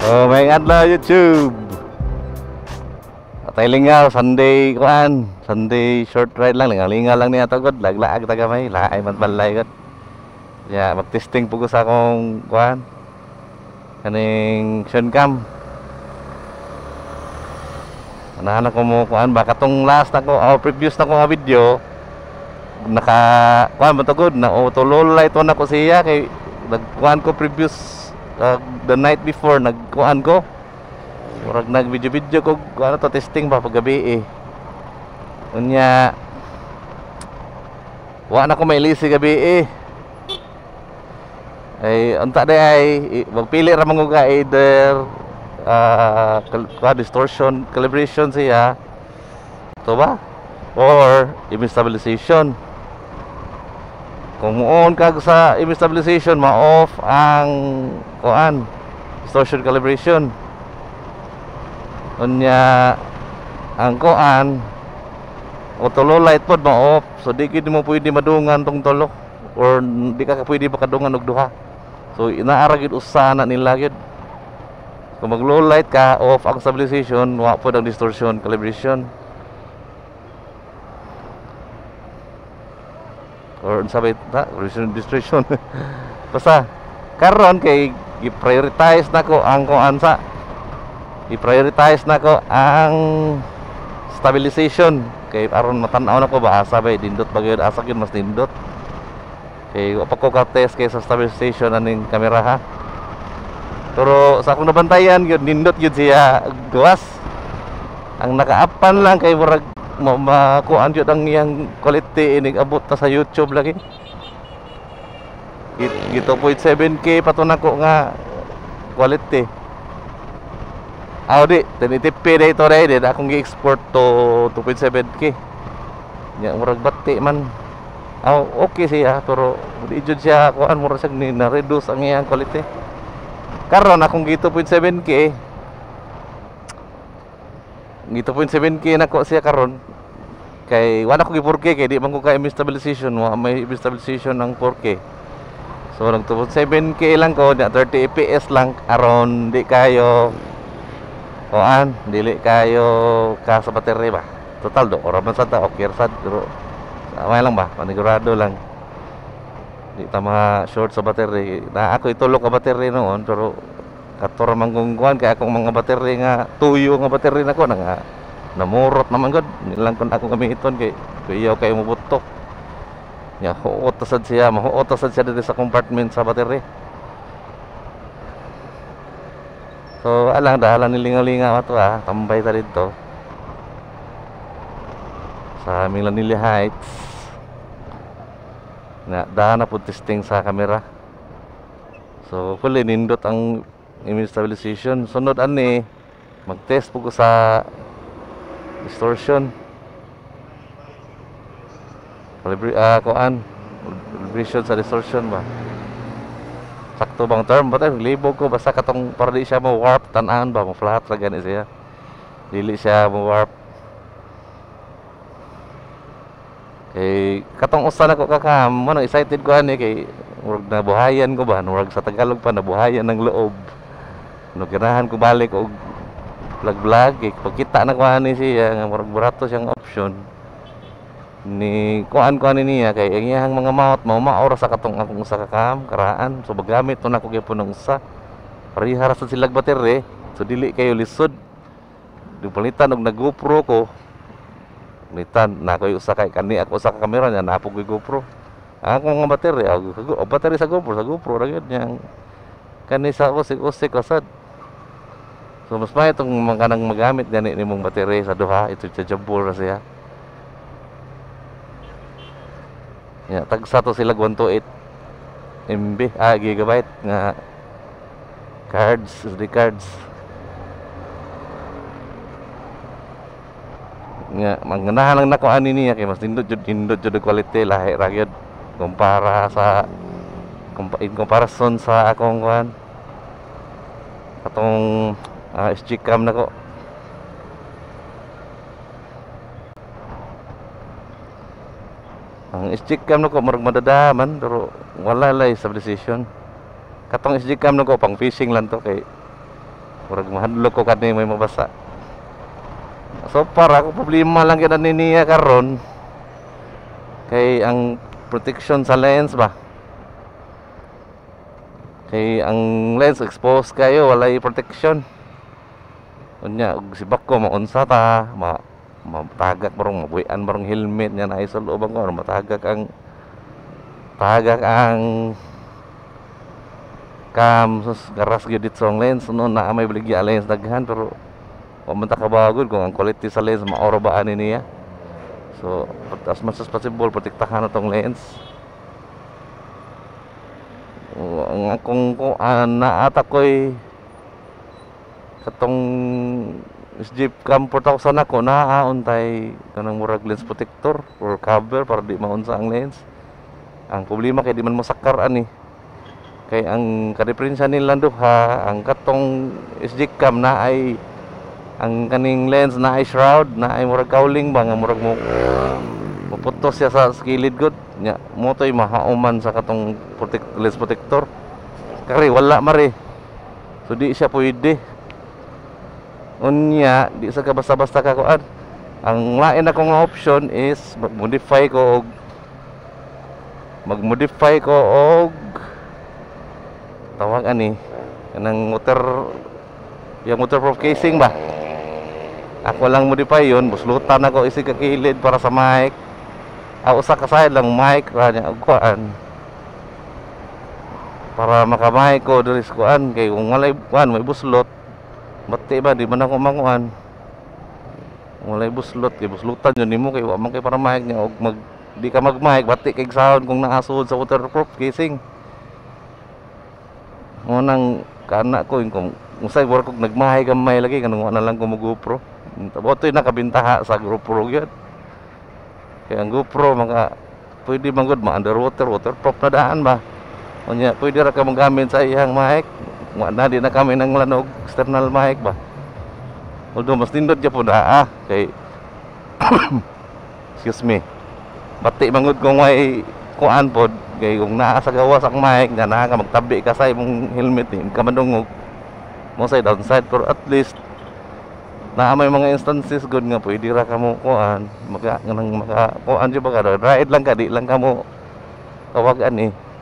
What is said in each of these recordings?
Oh, may adlaw YouTube. Atay lingaw Sunday kuan, Sunday short ride lang lingaw lang niya tagod, laglaag taga may laay man balay gud. Ya, mag-testing po ko sa akong kuan. Kaning Shuncam. Anahan ko mo kuan ba katong last nako previous na ko nga video naka kuan man tagod na autololay to na ko siya kay nagkuan ko previous the night before nagkuan ko. Murag nag-video ko ano to testing ba paggabi eh. Unya wa na ko mailisi gabi eh. Ay unta day ay magpili ra man ko ka either distortion calibration siya to ba or image stabilization. Kung on kag sa image stabilization ma-off ang kuan distortion calibration. Unya ang kuan auto light pod ma-off, so di gid mo pwede madungan tong tulo or di ka pwede makadungan og duha. So inaara gid usa na nila gid. Kung mag low light ka, off ang stabilization, wa pod ang distortion calibration. Or sabay ta distortion. Basta karon kay i-prioritize nako ang kuan sa i-prioritize nako ang stabilization kay aron matan-aw nako ba asa bay dindot bagay asa gyud mas dindot. Kay wa pa ko ka test kay sa stabilization aning kamera ha. Pero sa akong nabantayan gyud nindot gyud siya gawas. Ang nakaapan lang kay murag makuan gyud ang iyang quality inig abot ta sa YouTube lagi. 2.7K pato nako nga quality. Di, tinitipi na ito rin. Akong i-export to 2.7K. Yan, murag bati man. Okay siya, pero di jud siya, kuan murag siya na-reduce ang iyang quality. Karon akong G2.7K. G2.7K na ko siya karon. Kay, wala ko gi-4K, kay di man ko ka image stabilization. May image stabilization ng 4K. So, nag 2.7K lang ko, 30 fps lang. Aron, di kayo kuan dili kayo ka sa battery ba total do ora man sa ta okay sad pero sama lang ba panigurado lang di ta ma short sa battery na ako itulok ka battery noon pero katora man kung kuan kay akong mga battery nga tuyo nga battery nako na nga namurot naman gud nilang kun ako gamiton kay kuyaw kay mubutok nya huot sad siya mahuot sad siya dito sa compartment sa battery. So, alang dahalan nilingaw-lingaw ato tambay ta dito sa Milanili Heights. Na dahan na po testing sa camera. So, fully nindot ang image stabilization. Sunod ani mag-test po ko sa distortion. Calibration sa distortion ba? Sakto bang term ba tayo libog ko basta katong para di siya mo warp tanan ba mo flat ra gani siya dili siya mo warp kay katong usa na ko kakam mo excited ko ani kay murag nabuhayan ko ba murag sa Tagalog pa nabuhayan ng loob no ganahan ko balik og vlog kay pagkita na ko ani siya nga murag burato siyang option ni kuan niya kay ang iyang mga mount maura sa katong akong usa ka cam karaan so magamit to nako gyapon ng usa parihara sa silag battery so dili kayo lisod dipalitan og nag-GoPro ko nitan na ko usa kay kani ako usa ka camera nya napog ko GoPro ako nga battery battery sa GoPro ra gyud yang kani sa usik lasad so mas may itong mga kanang magamit gani nimong battery sa duha ito chargeable ra siya. Ya, tagsa to sila 128 MB gigabyte nga SD cards. Nga manganahan lang nako ani niya kay mas nindot jud quality lahi ra gyud kumpara sa in comparison sa akong kuan atong SG cam nako. Ang SG cam nako murag madadaman pero wala lay stabilization. Katong SG cam nako pang fishing lang to kay Murag mahadlok ko kani may mabasa. So para ako problema lang kita niya karon kay ang protection sa lens ba. Kay ang lens exposed kayo walay protection. Unya og sibak ko maunsa ta, matagak barong mabuyan barong helmet nya na sa loob ko matagak ang cam sus garas gyud dit song lens no na may baligya lens daghan pero wa man ta kabagod kung ang quality sa lens maoro ba ani niya. So as much as possible protektahan atong lens. Ang akong naata ko'y katong Jeep Cam 4000 ako naauntay kanang murag lens protector or cover para di maunsa ang lens. Ang problema kay di man mosakar ani. Kay ang kadiferensya nila duha, ang katong SG Cam na ay ang kaning lens na ay shroud, na ay murag cowling ba nga murag mo maputos siya sa skilid good. Nya mo toy mahauman sa katong lens protector. Kari wala mare. So di siya pwede. Unya di sa basta-basta ka kuan. Ang lain akong option is mag-modify ko og tawag ani kanang yung waterproof casing ba. Ako lang modify yun, buslutan ako isig kakilid para sa mic. Usa ka side lang mic ra nya og kuan. Para makamay ko diri sa kuan kay kung walay kuan may buslot. Bati ba di man ako manguan. Walay buslot kay buslutan yun nimo kay wa man kay para mic nya og di ka mag-mic bati kay sound kung naasud sa waterproof casing. Mo nang kana ko kung usay work kog nagmahay gamay lagi kanang wala lang ko mo GoPro. Tabotoy nakabintaha sa GoPro gyud. Kaya ang GoPro mga pwede manggod ma-underwater waterproof na daan ba. Unya pwede ra ka magamit sa iyang mic. Wa na di na kami nang lanog external mic ba. Although mas nindot gyud pud kay excuse me. Bati manggod kung may kuan pod kay kung naa sa gawas ang mic nga naa ka magtabi ka sa imong helmet ni ka madungog mo say downside pero at least na may mga instances good nga pwede ra ka mo kuan maka kuan jud ba ride lang ka di lang ka mo tawagan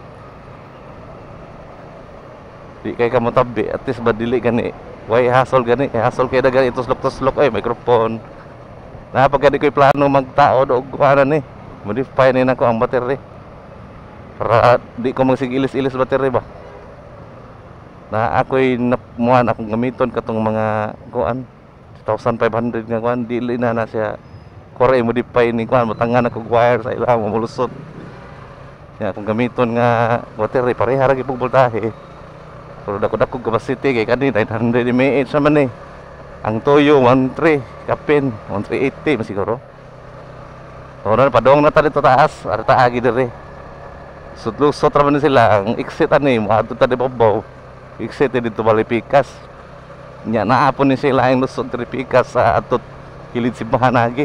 di kay ka mo tabi at least ba dili gani why hassle kay dagan ito slok ay microphone na pag di ko'y plano magtao og kuanan modify ni nako ang battery para di ko magsigilis-ilis battery ba na ako'y namuan akong gamiton katong mga kuan 1,500 nga kuan dili na siya kore modify ni kuan matangan ako wire sa ilang mamulusot ya akong gamiton nga battery pareha ra gyud voltahe pero dako capacity kay kani 900 mAh naman ang toyo 13 kapin 1380 masiguro ora padong na ta dito taas ara taagi dire sudlusot ra man sila ang exit ani moadto ta di babaw exit dito Balipikas nya naapon ni sila ang lusot Tripikas sa atot kilid simbahan agi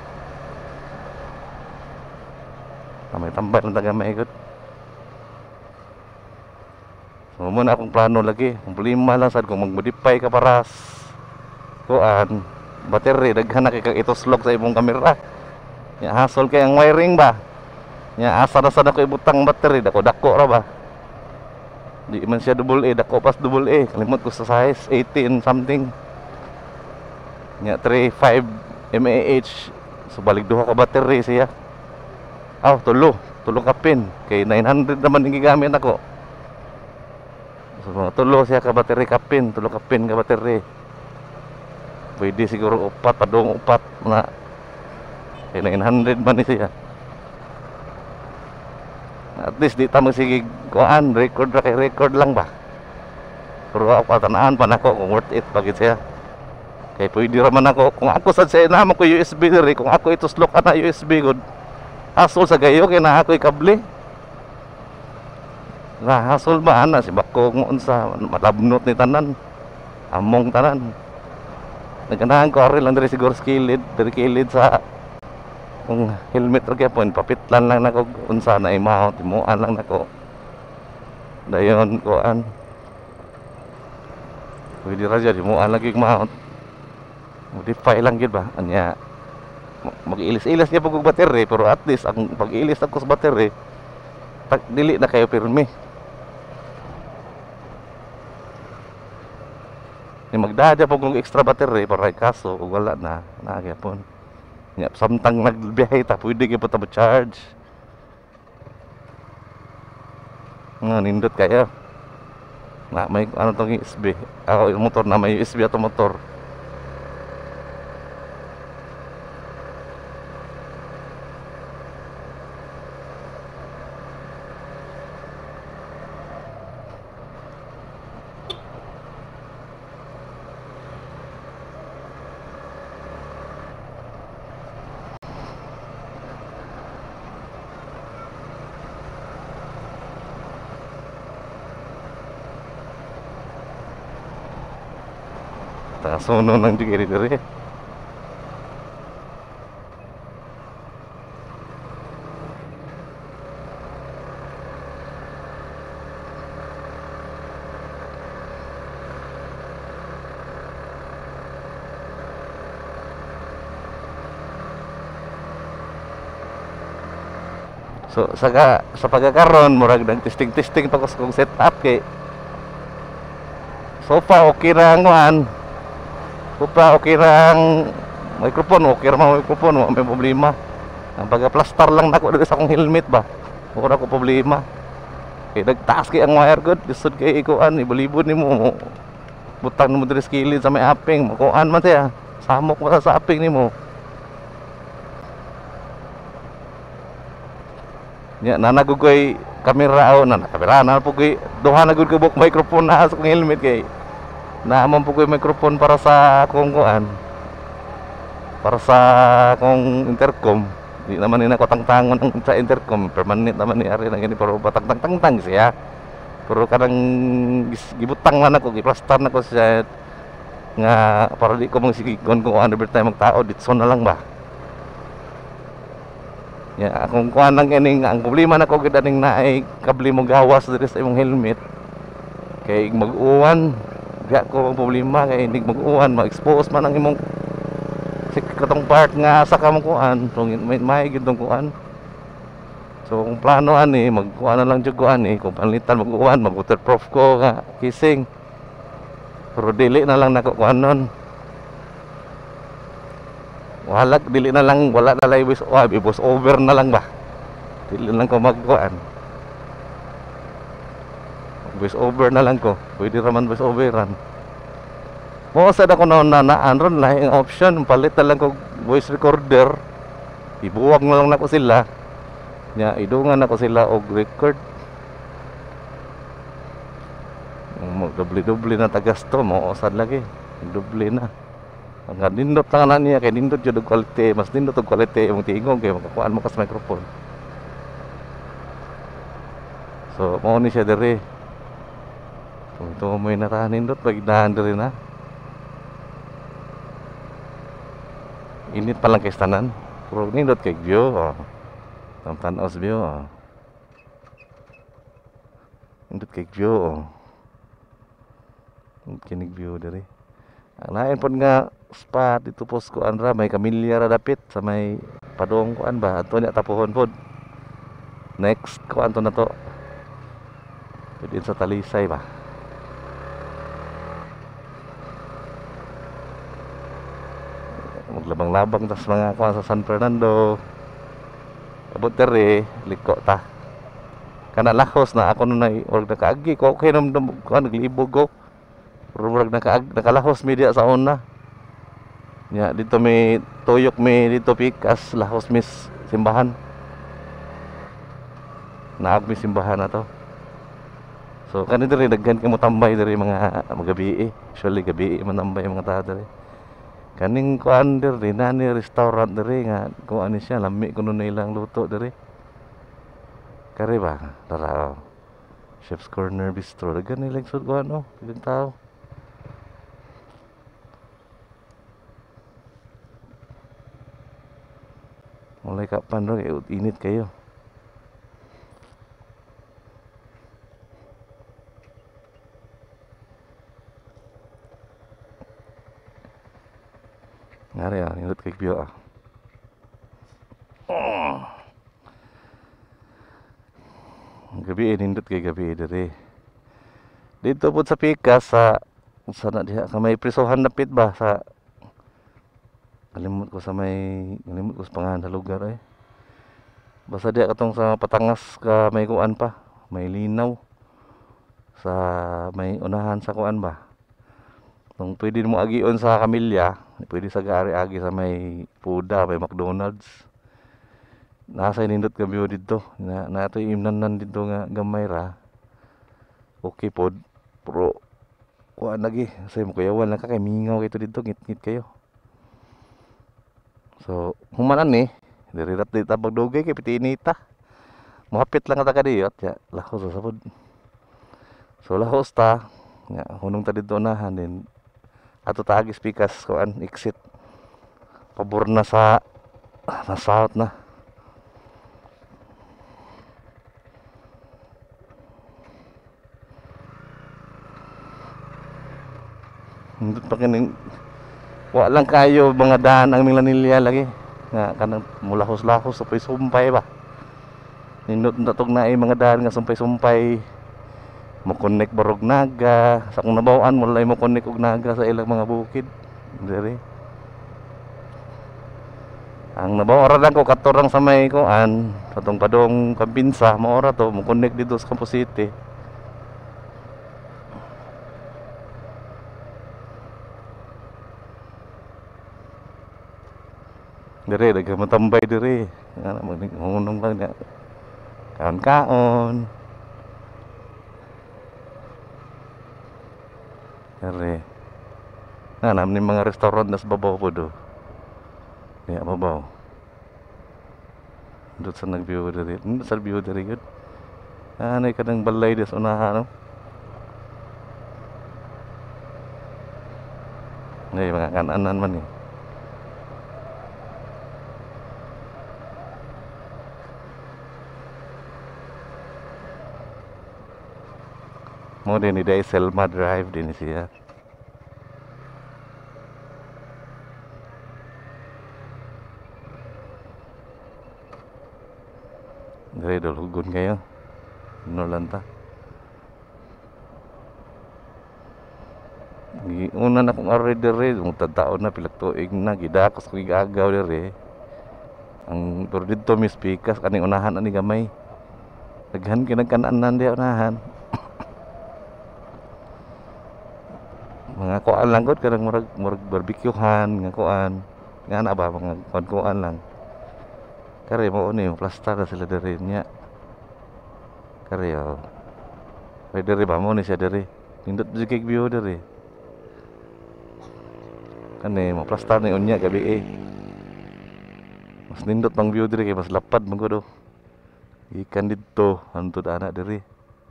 may tambay ng taga maigot. So muna akong plano lagi kung problema lang sad kung mag-modify ka para kuan battery daghan na kay itoslog sa imong kamera nya hasol kay ang wiring ba nya asa na sad ako ibutang battery dako ra ba di man siya double A dako pas double A kalimot ko sa size 18 something nya 35 mAh so balik duha ka battery siya tulo ka pin kay 900 naman ang gigamit ako so tulo siya ka battery ka pin tulo ka pin ka battery pwede siguro padong upat na kay 900 man ni siya. At least di ta magsige kuan record ra kay record lang ba. Pero ako tanaan pa nako kung worth it pagit siya. Kay pwede ra man ako kung ako sad sa inama ko USB diri kung ako ito slok ana USB good. Hasol sa gayo kay na ako kable. Na hasol ba ana si bako kung unsa malabnot ni tanan. Among tanan. Naganahan ko ari lang diri siguro skilid, diri kilid sa kung helmet ra gyapon papitlan lang nako unsa na i-mount timuan lang nako. Dayon kuan. Pwede ra dyan, himuan lagi mount. Modify lang gid ba? Anya, mag-ilis-ilis niya pag battery, pero at least ang pag-ilis ako sa battery, dili na kayo pirmi. Ni magdadya pag kung extra battery para kaso ug wala na nagyapon. Nya samtang nagbiyahe ta pwede gyud ta charge. Nindot kayo. Na may ano tong USB. Ako yung motor na may USB ato motor. Suno ng diri-diri. So sa pagkakaroon murag nag testing pa ko sa kong setup kay sofa okay ra ang kuan. Sofa okay ra ang microphone, okay ra ang microphone, wala may problema. Ang pagka-plaster lang nako dito sa akong helmet ba. Wala ko problema. Kay nagtaas kay ang wire good, lisod kay ikuan ibalibod nimo. Butang mo diri sa kilid sa may aping, makuan man siya. Samok mo sa aping nimo. Nya nanagugoy kamera o kamera na pugoy duha na gud ka buk microphone na sa kong helmet kay naamon pugoy microphone para sa akong kuan para sa akong intercom. Di naman ni nako tangtangon ang sa intercom permanent naman ni ari na gani pero batang siya. Pero kanang gibutang lang ako giplaster na ko siya nga para di ko mong sigon ko ano every time magtao ditso na lang ba. Ya, akong kuan lang ining ang problema nako gid aning naay kable mo gawas diri sa imong helmet. Kay mag-uwan, diya ko ang problema kay inig mag-uwan, ma-expose man ang imong katong part nga sa kamong kuan, so may gid tong kuan. So kung plano ani magkuan na lang jud kuan kung palitan mag-uwan, mag-waterproof ko nga casing. Pero dili na lang nako kuan nun. Wala dili na lang wala na lang voice over na lang ba. Dili lang ko magkuan. Voice over na lang ko. Pwede raman voice overan. Mo sa ako na ron lahi ang option palit na lang ko voice recorder. Ibuwag na lang nako sila. Nya idungan nako sila og record. Mo doble na tagasto mo usad lagi. Doble na. Ang nindot lang na niya kay nindot jud og quality, mas nindot og quality imong tingog kay makakuan mo kas microphone. So mo ni siya diri. Kung ito mo na nindot pagdahan diri na. Init pa lang kay tanan. Pero nindot kay view oh. Tan-os view oh. Nindot kay view oh. Kinig view diri. Ang lain pod nga spot dito pos ko anra may kamilya ra dapit sa may padong kuan ba adto nya tapuhon pod. Next kuan to na to. Pwede sa Talisay ba. Maglabang-labang tas mga kuan sa San Fernando. Abot dere liko ta. Kana lahos na ako nunay org nakaagi ko okay nam kuan naglibog ko. Rurag nakalahos media sa una. Ya dito may tuyok may dito pikas lahos mis simbahan. Naag mi simbahan na to. So kani diri daghan kay mo tambay diri mga gabi Usually gabi man tambay mga tao diri. Kaning kuan diri nani restaurant diri nga kuan ni siya lami kuno na ilang luto diri. Kare ba? Tara. Chef's Corner Bistro daghan nilang sud kuan oh, daghang tao. Mulai kapan dong init kayo? kay view ah. Gabi nindot kay gabi diri. Dito po sa Pikas sa na diha sa may prisuhan napit ba sa kalimot ko sa pangalan sa lugar eh. Basta diha katong sa Patangas ka may kuan pa, may linaw sa may unahan sa kuan ba. Kung pwede mo agion sa Kamilya, pwede sa Gari-agi sa may Puda, may McDonald's. Nasa nindot ka view dito. Nato imnan dito nga gamay ra. Okay pod. Pero kuan lagi, say mo kuyawan lang ka kay mingaw kay dito, ngit-ngit kayo. So, humanan ni, diri rat dita pagdugay kay pitinita. Mohapit lang ka kadiyot, ya lahos sa sabod. So lahos ta, nga hunong ta dito unahan din. Ato taagis Pikas kuan exit. Pabor na sa south na. Hindi pa kining wa lang kayo mga daan ang Milanilla lagi nga kanang mulahos-lahos sa sumpay ba. Nindot na tog na mga daan nga sumpay-sumpay. Mo connect barog naga sa kung nabawaan mo lay mo connect og naga sa ilang mga bukid diri. Ang nabawa lang ko katorang sa may kuan katong padong Kampinsa mo ora to mo connect dito sa Campo City. Diri nagmatambay diri ana magunong lang na kaon-kaon. Diri naman ni mga restaurant nas babaw po do. Ya babaw. Dut sa nag-view diri. Sa view diri gud. Anay kadang balay des unahan no. Ngay mga kananan man ni. Mo din ni day Selma Drive din siya. Dari dulhugon kayo. Nolanta. Una na kong array dere, taon na pilak tuig na gidakos ko igagaw dere. Ang pero dito Miss Pikas kaning unahan ani gamay. Daghan kinagkananan di unahan. Mga kuan lang gud kanang murag barbecuehan nga kuan. Nga na ba mga kuan lang. Kare mo ni plastar na sila diri nya. Kare yo. Kay diri ba mo ni siya diri. Nindot di kay view diri. Kani mo plastar ni unya gabi eh. Mas nindot pang view diri kay mas lapad man gud. Ikan dito antud anak diri.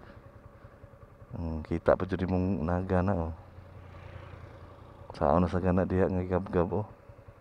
Kita pa jud mong naga na oh. Saan na sa gana diha nga gab-gab oh.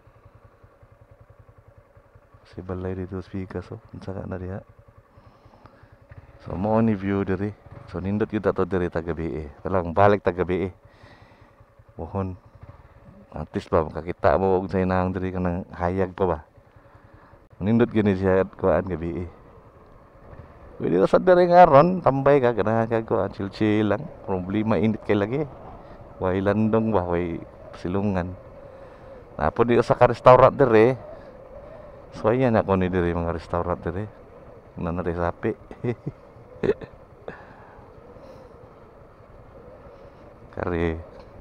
Si balay dito sa Pikas oh. Saka na diha. So mo ni view diri. So nindot kita to diri tagabi eh. Talang balik tagabi eh. Mohon. Artis ba makakita mo og sa inang diri kanang hayag pa ba. Nindot gini siya kuan gabi eh. Pwede ra sa diri ngaron tambay ka kana ka kuan chill-chill lang. Problema init kay lagi. Way landong ba way silungan. Napo di sa ka restaurant diri. So ayan ako ni diri mga restaurant diri. Nanari sapi. Kari.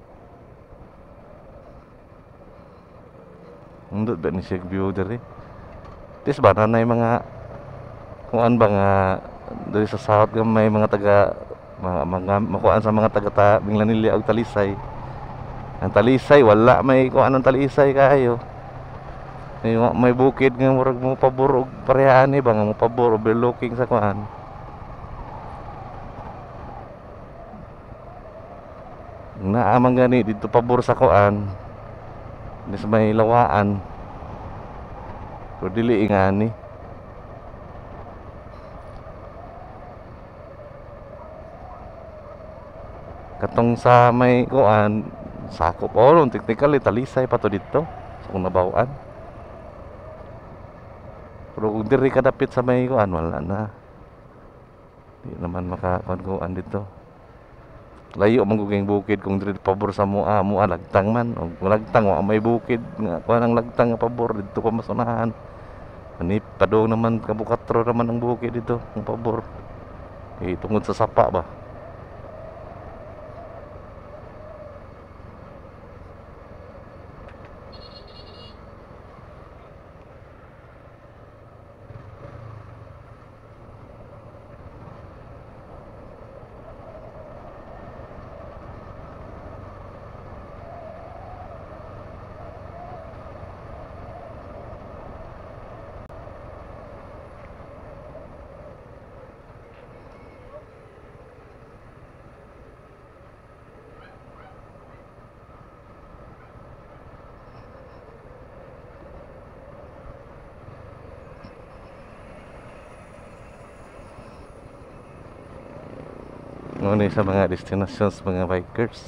Undot ba ni siya view diri? Tis ba na mga kuan ba nga diri sa south nga may mga taga mga makuan sa mga taga Binglanilla og Talisay. Ang Talisay wala may kuan ang Talisay kayo. May bukid nga murag mo pabor og parehaan ni ba nga mo pabor overlooking sa kuan. Naamang gani dito pabor sa kuan. Dis may lawaan. Pero dili ingani. Katong sa may kuan sakop technically Talisay pa to dito sa kung nabawaan. Pero kung diri ka dapit sa may kuan, wala na. Di naman makakuan dito. Layo man kung bukid kung diri pabor sa mua lagtang man. O kung lagtang wa may bukid nga kuan ang lagtang nga pabor dito pa masunahan. Ani padong naman kabukatro naman ang bukid dito, ang pabor. Tungod sa sapa ba. Ngunit sa mga destinations mga bikers.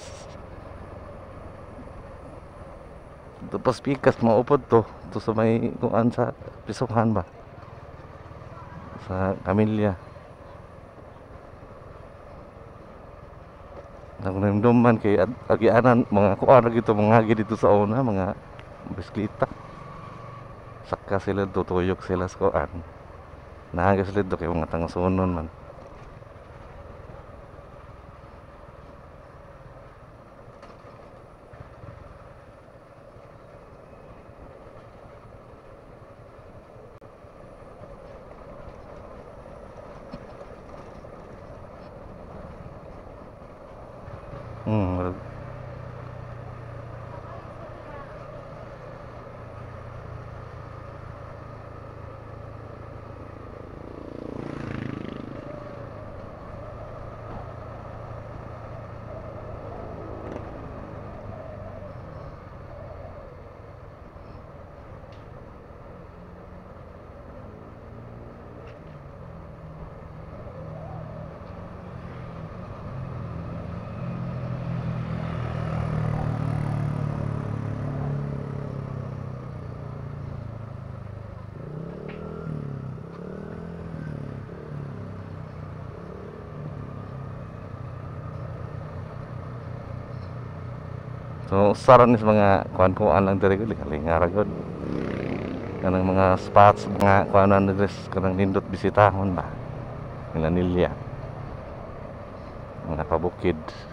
Tapos pikas maupod to sa may kuan sa Pisukan ba, sa Camilla. Nagdumduman kay agianan mga kuan dito mga agi dito sa una mga bisikleta. Saka sila tutuyok sila sa kuan. Naaga sila do kay mga tangasunon man. Hmm. So saran is mga kuan-kuan lang diri gud lingar gud. Kanang mga spots mga kuanan diri kanang nindot bisitahon ba. Nilya. Mga pabukid.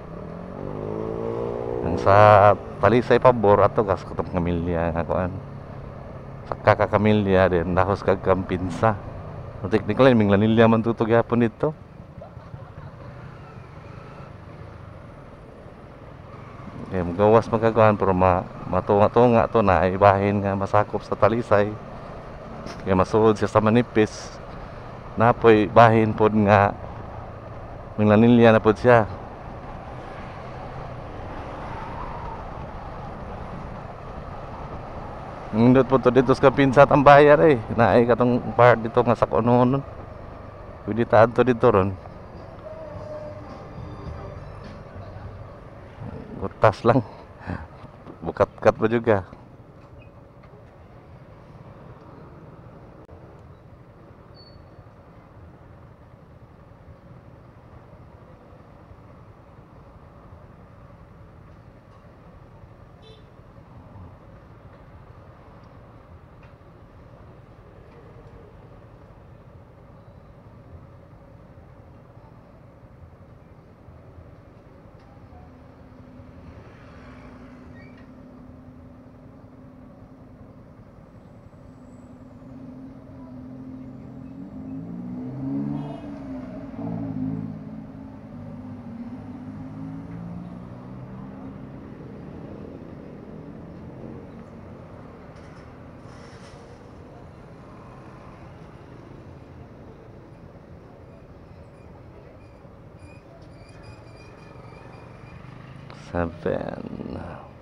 Ang sa Talisay pabor ato gas katong Camilla nga kuan. Saka ka Camilla din dahos kag Kampinsa. So technically ming lanilya man tutog yapon dito. Eh, magawas magkagawan pero matunga-tunga to na ibahin nga masakop sa Talisay. Kaya masuod siya sa manipis. Napoy bahin pod nga minglanilya na pod siya. Nindot po to dito sa Kampinsa tambayar eh. Naay katong part dito nga sa kunonon. Pwede taan to dito ron. Butas lang. Bukat-kat pa juga. Seven.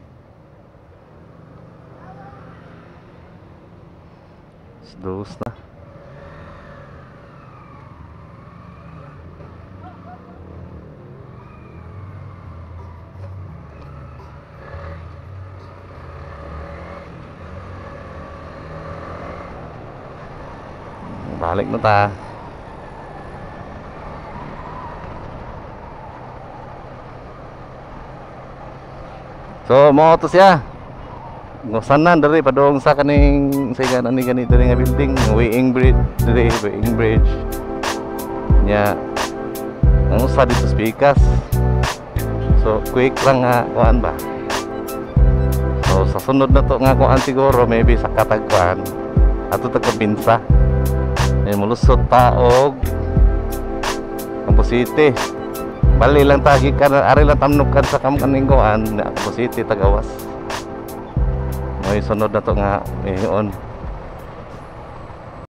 Dos na. Balik na ta. So mo to siya. Ngusanan dari padong sa kaning sa ani gani dari nga building, weighing bridge dari weighing bridge. Nya ang usa dito speakers. So quick lang nga kuan ba. So sa sunod na to nga kuan siguro maybe sa katagkuan ato tagkabinsa. Ay mulusot taog Campo City. Bali lang tagi ka ari lang tamnukan sa kaning kuan na Campo City Tagawas. May sunod na to nga on